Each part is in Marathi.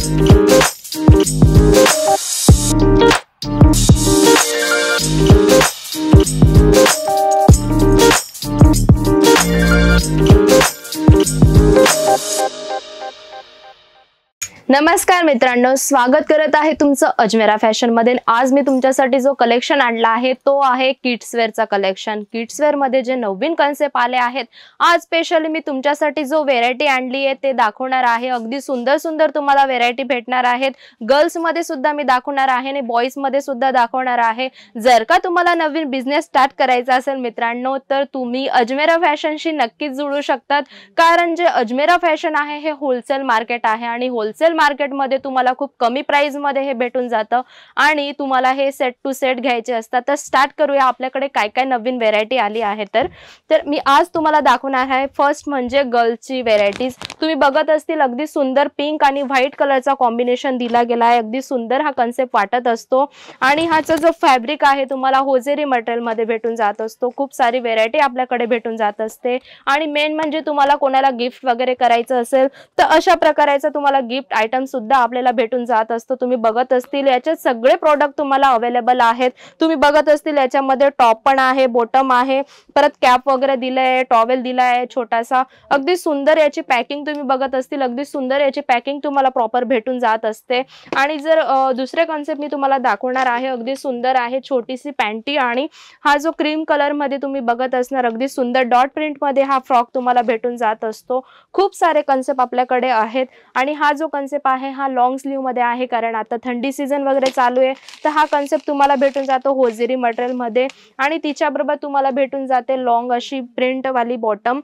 नमस्कार मित्रांनो, स्वागत करत आहे तुमचं अजमेरा फॅशन मध्ये। आज मी तुमच्यासाठी जो कलेक्शन आणला आहे तो आहे किड्स वेअरचा कलेक्शन। किड्स वेअर मध्ये जे नवीन कन्सेप्ट आले आहेत, आज स्पेशली मी तुमच्यासाठी जो व्हेरायटी आणली आहे ते दाखवणार आहे। अगदी सुंदर सुंदर तुम्हाला व्हेरायटी भेटणार आहेत। गर्ल्स मध्ये सुद्धा मी दाखवणार आहे आणि बॉयज मध्ये सुद्धा दाखवणार आहे। जर का तुम्हाला नवीन बिझनेस स्टार्ट करायचा असेल मित्रांनो, तर तुम्ही अजमेरा फॅशनशी नक्कीच जुळू शकतात, कारण जे अजमेरा फॅशन आहे हे होलसेल मार्केट आहे आणि होलसेल मार्केट मध्ये तुम्हाला खूप कमी प्राइस मध्ये हे भेटून जातं आणि तुम्हाला हे सेट टू सेट घ्यायचे असतात। तर स्टार्ट करूया, आपल्याकडे काय काय नवीन व्हेरायटी आली आहे तर मी आज तुम्हाला दाखवणार आहे। फर्स्ट म्हणजे गर्ल्सची व्हेरायटीज। तुम्ही बघत असतील अगदी सुंदर पिंक आणि व्हाईट कलरचा कॉम्बिनेशन दिला गेला आहे। अगदी सुंदर हा कन्सेप्ट वाटत असतो आणि हाचा जो फॅब्रिक आहे तुम्हाला होजेरी मटेरियल मध्ये भेटून जात असतो। खूप सारी व्हेरायटी आपल्याकडे भेटून जात असते आणि मेन म्हणजे तुम्हाला कोणाला गिफ्ट वगैरे करायचं असेल तर अशा प्रकारचा तुम्हाला गिफ्ट आयटम सुद्धा आपल्याला भेटून जात असतो। तुम्ही बघत असतील याचे सगळे प्रोडक्ट तुम्हाला अवेलेबल आहेत। तुम्ही बघत असतील याच्यामध्ये टॉप पण आहे, बॉटम आहे, परत कॅप वगैरे दिलाय, टॉवेल दिलाय छोटासा। अगदी सुंदर याची पॅकिंग तुम्ही बघत असतील, अगदी सुंदर याची पॅकिंग तुम्हाला प्रॉपर भेटून जात असते। आणि जर दुसरे कॉन्सेप्ट मी तुम्हाला दाखवणार आहे, अगदी सुंदर आहे छोटीशी पॅन्टी आणि हा जो क्रीम कलर मध्ये तुम्ही बघत असणार अगदी सुंदर डॉट प्रिंट मध्ये हा फ्रॉक तुम्हाला भेटून जात असतो। खूप सारे कॉन्सेप्ट आपल्याकडे आहेत आणि हा जो कॉन्सेप्ट आहे हा लॉन्ग स्लीव मध्ये आहे, कारण आता थंडी सीजन वगैरे चालू आहे। तर हा कॉन्सेप्ट तुम्हाला भेटून जातो होजेरी मटेरियल मध्ये आणि तिच्या बरोबर तुम्हाला भेटून जाते लॉन्ग अशी प्रिंट वाली बॉटम।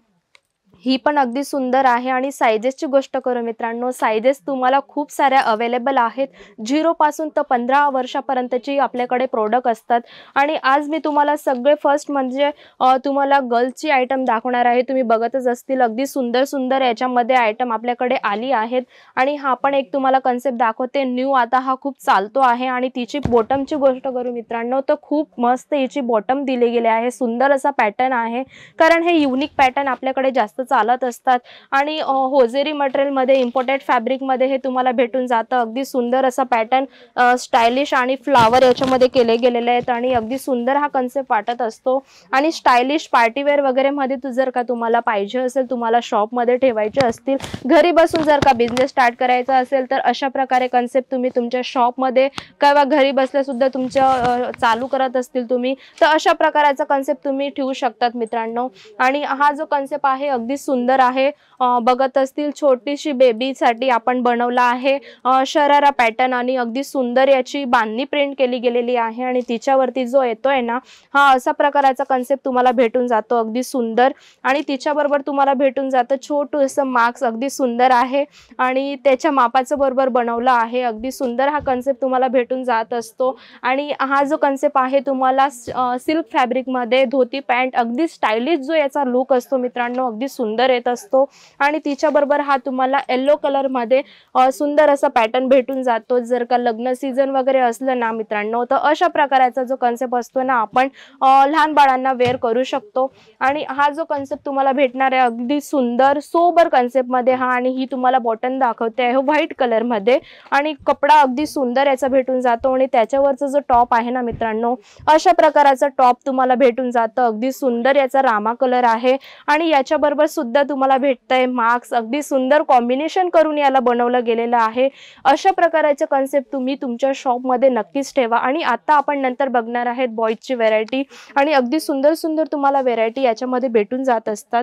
ही पण अगदी सुंदर आहे आणि साइजेसची गोष्ट करू मित्रांनो, साइजेस तुम्हाला खूप साऱ्या अवेलेबल आहेत। 0 पासून तर 15 वर्षापर्यंतची आपल्याकडे प्रोडक्ट असतात आणि आज मी तुम्हाला सगळे फर्स्ट म्हणजे तुम्हाला गर्ल्सची आयटम दाखवणार आहे। तुम्ही बघतच असतील अगदी सुंदर सुंदर याच्यामध्ये आयटम आपल्याकडे आली आहेत आणि हा पण एक तुम्हाला कन्सेप्ट दाखवते न्यू, आता हा खूप चालतो आहे। आणि तिची बॉटमची गोष्ट करू मित्रांनो तर खूप मस्त हिची बॉटम दिली गेली आहे। सुंदर असा पॅटर्न आहे, कारण हे युनिक पॅटर्न आपल्याकडे जास्त चालत असतात आणि होजेरी मटेरियल मध्ये इम्पोर्टेड फॅब्रिक मध्ये हे तुम्हाला भेटून जातं। अगदी सुंदर असा पॅटर्न स्टायलिश आणि फ्लावर याच्यामध्ये केले गेलेले आहेत आणि अगदी सुंदर हा कन्सेप्ट वाटत असतो आणि स्टायलिश पार्टीवेअर वगैरे मध्ये जर का तुम्हाला पाहिजे असेल, तुम्हाला शॉप मध्ये ठेवायचे असतील, घरी बसून जर का बिझनेस स्टार्ट करायचा असेल तर अशा प्रकारे कन्सेप्ट तुम्ही तुमच्या शॉप मध्ये किंवा घरी बसल्या सुद्धा तुमच्या चालू करत असतील तुम्ही, तर अशा प्रकारचा कन्सेप्ट तुम्ही ठेवू शकतात मित्रांनो। आणि हा जो कन्सेप्ट आहे अगदी सुंदर आहे, बघत असतील छोटीशी बेबी साठी आपण बनवला आहे शरारा पॅटर्न आणि अगदी सुंदर याची बांधणी प्रिंट केली गेलेली आहे आणि तिच्यावरती जो येतोय ना हा असा प्रकारचा कन्सेप्ट तुम्हाला भेटून जातो अगदी सुंदर। आणि तिच्या बरोबर तुम्हाला भेटून जातं छोटू असं मार्क्स, अगदी सुंदर आहे आणि त्याच्या मापाचं बरोबर बनवलं आहे। अगदी सुंदर हा कन्सेप्ट तुम्हाला भेटून जात असतो आणि हा जो कन्सेप्ट आहे तुम्हाला सिल्क फॅब्रिक मध्ये धोती पॅन्ट, अगदी स्टायलिश जो याचा लुक असतो मित्रांनो अगदी सुंदर येत असतो आणि तिच्या बरोबर हा तुम्हाला येलो कलर मध्ये सुंदर असा पॅटर्न भेटून जातो। जर का लग्न सीजन वगैरे असलं ना मित्रांनो तर अशा प्रकारचा जो कन्सेप्ट असतो ना आपण लहान बाळांना वेअर करू शकतो। आणि हा जो कन्सेप्ट तुम्हाला भेटणार आहे अगदी सुंदर सोबर कन्सेप्ट मध्ये हा, आणि ही तुम्हाला बॉटम दाखवते आहे व्हाईट कलर मध्ये आणि कपडा अगदी सुंदर याचा भेटून जातो आणि त्याच्यावरचा जो टॉप आहे ना मित्रांनो अशा प्रकारचा टॉप तुम्हाला भेटून जातं। अगदी सुंदर याचा रामा कलर आहे आणि याच्या बरोबर सुद्धा तुम्हाला भेटतंय मार्क्स, अगदी सुंदर कॉम्बिनेशन करून याला बनवलं गेलेलं आहे। अशा प्रकारचे कन्सेप्ट तुम्ही तुमच्या शॉप मध्ये नक्कीच ठेवा। आणि आता आपण नंतर बघणार आहेत बॉयजची व्हेरायटी आणि अगदी सुंदर सुंदर तुम्हाला व्हेरायटी याच्यामध्ये भेटून जात असतात।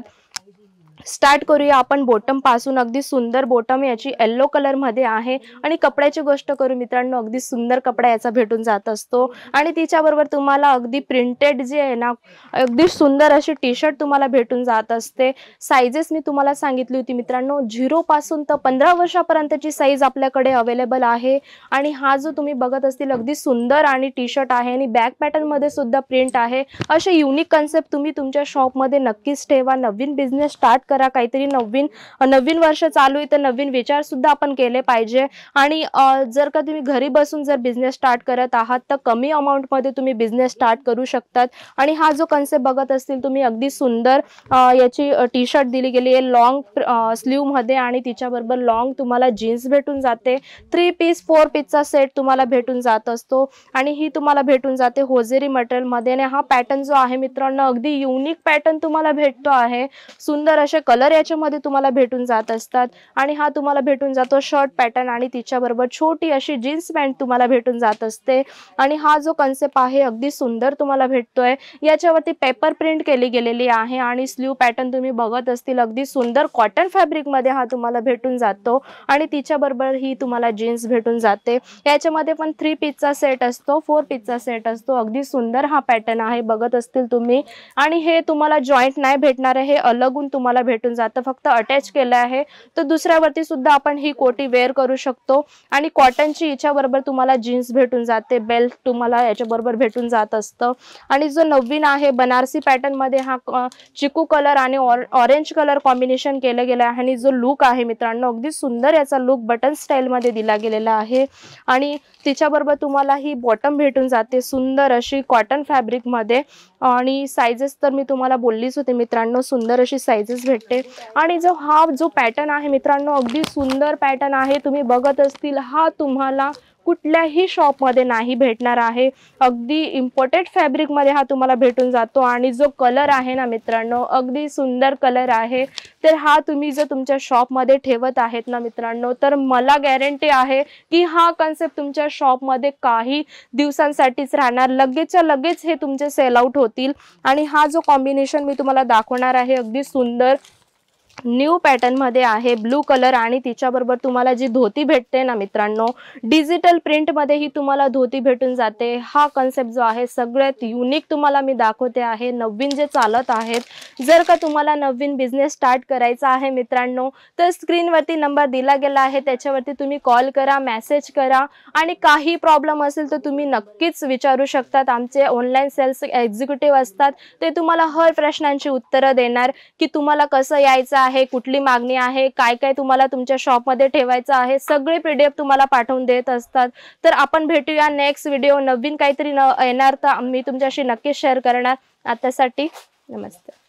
स्टार्ट करूया आपण बॉटम पासून। अगदी सुंदर बॉटम याची येलो कलर मध्ये आहे आणि कपड्याची गोष्ट करू मित्रांनो अगदी सुंदर कपडा याचा भेटून जात असतो आणि तिच्या बरोबर तुम्हाला अगदी प्रिंटेड जे आहे ना अगदी सुंदर अशी टी शर्ट तुम्हाला भेटून जात असते। साइजेस मी तुम्हाला सांगितली होती मित्रांनो 0 पासून तर 15 वर्षापर्यंतची साइज आपल्याकडे अवेलेबल आहे। आणि हा जो तुम्ही बघत असतील अगदी सुंदर आणि टी शर्ट आहे आणि बॅक पॅटर्न मध्ये सुद्धा प्रिंट आहे। असे युनिक कन्सेप्ट तुम्ही तुमच्या शॉप मध्ये नक्कीच ठेवा। नवीन बिझनेस स्टार्ट करा, काहीतरी नवीन वर्ष चालू आहे तर नवीन विचार सुद्धा आपण केले पाहिजे। आणि जर का तुम्ही घरी बसून जर बिझनेस स्टार्ट करत आहात तर कमी अमाउंट मध्ये तुम्ही बिझनेस स्टार्ट करू शकतात। आणि हा जो कन्सेप्ट बघत असतील तुम्ही, अगदी सुंदर याची टी शर्ट दिली गेली आहे लॉंग स्लीव मध्ये आणि तिच्याबरोबर लॉंग तुम्हाला जीन्स भेटून जाते। 3 पीस 4 पीसचा सेट तुम्हाला भेटून जात असतो आणि ही तुम्हाला भेटून जाते होजेरी मटेरियल मध्ये। आणि हा पॅटर्न जो आहे मित्रांनो, अगदी युनिक पॅटर्न तुम्हाला भेटतो आहे। सुंदर असे कलर याच्यामध्ये तुम्हाला भेटून जात असतात आणि हा तुम्हाला भेटून जातो शर्ट पॅटर्न आणि तिच्याबरोबर छोटी अशी जीन्स पॅन्ट तुम्हाला भेटून जात असते। आणि हा जो कन्सेप्ट आहे अगदी सुंदर तुम्हाला भेटतोय। याच्यावरती पेपर प्रिंट केली गेलेली आहे आणि स्लीव पॅटर्न तुम्ही बघत असतील, अगदी सुंदर कॉटन फॅब्रिक मध्ये हा तुम्हाला भेटून जातो आणि तिच्याबरोबर ही तुम्हाला जीन्स भेटून जाते। याच्यामध्ये पण 3 पीसचा सेट असतो, 4 पीसचा सेट असतो। अगदी सुंदर हा पॅटर्न आहे, बघत असतील तुम्ही। आणि हे तुम्हाला जॉईंट नाही भेटणार आहे, हे अलगून तुम्हाला भेटून जातं, फक्त अटॅच केलं आहे। तर दुसऱ्यावरती सुद्धा आपण ही कोटी वेअर करू शकतो आणि कॉटनची याच्याबरोबर तुम्हाला जीन्स भेटून जाते, बेल्ट तुम्हाला याच्याबरोबर भेटून जात असतं। आणि जो नवीन आहे बनारसी पॅटर्न मध्ये हा चिकू कलर आणि ऑरेंज कलर कॉम्बिनेशन केलं गेलं आहे आणि जो लुक आहे मित्रांनो, अगदी सुंदर याचा लुक बटन स्टाईल मध्ये दिला गेलेला आहे। आणि तिच्याबरोबर तुम्हाला ही बॉटम भेटून जाते सुंदर अशी कॉटन फॅब्रिक मध्ये। आणि साइजेस तर मी तुम्हाला बोललीच होते मित्रांनो, सुंदर अशी साइजेस भेटते। आणि जो पॅटर्न आहे मित्रांनो, अगदी सुंदर पॅटर्न आहे, तुम्ही बघत असतील हा तुम्हाला कुठल्याही शॉप मध्ये नाही भेटणार आहे। अगदी इम्पोर्टेड फॅब्रिक मध्ये हा तुम्हाला भेटून जातो आणि जो कलर आहे ना मित्रांनो, अगदी सुंदर कलर आहे। तर हा तुम्ही जर तुमच्या शॉप मध्ये ठेवत आहेत ना मित्रांनो, तर मला गॅरंटी आहे की हा कन्सेप्ट तुमच्या शॉप मध्ये काही दिवसांसाठीच राहणार, लगेचच्या लगेच हे तुमचे सेल आउट होतील। आणि हा जो कॉम्बिनेशन मी तुम्हाला दाखवणार आहे अगदी सुंदर न्यू पॅटर्न मध्ये आहे, ब्लू कलर आणि तिच्याबरोबर तुम्हाला जी धोती भेटते ना मित्रांनो, डिजिटल प्रिंट मध्ये ही तुम्हाला धोती भेटून जाते। हा कन्सेप्ट जो आहे सगळ्यात युनिक तुम्हाला मी दाखवते आहे, नवीन जे चालत आहेत। जर का तुम्हाला नवीन बिझनेस स्टार्ट करायचा आहे मित्रांनो, तर स्क्रीनवरती नंबर दिला गेला आहे, त्याच्यावरती तुम्ही कॉल करा, मेसेज करा आणि काही प्रॉब्लेम असेल तर तुम्ही नक्कीच विचारू शकतात। आमचे ऑनलाईन सेल्स एक्झिक्युटिव्ह असतात, ते तुम्हाला हर प्रश्नांची उत्तरं देणार की तुम्हाला कसं यायचं आहे, कुठली मागणी आहे, काय काय तुम्हाला तुमच्या शॉप मध्ये ठेवायचं आहे, सगळे PDF तुम्हाला पाठवून देत असतात। तर आपण भेटूया नेक्स्ट व्हिडिओ, नवीन काहीतरी येणार तर मी तुमच्याशी नक्कीच शेअर करणार। आतासाठी नमस्ते।